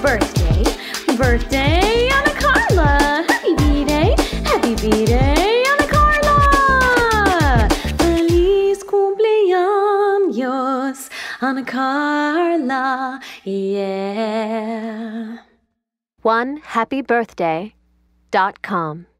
birthday. Birthday, Anna Carla. Happy B-Day. Happy B-Day, Anna Carla. Feliz cumpleaños, Anna Carla. Yeah. OneHappyBirthday.com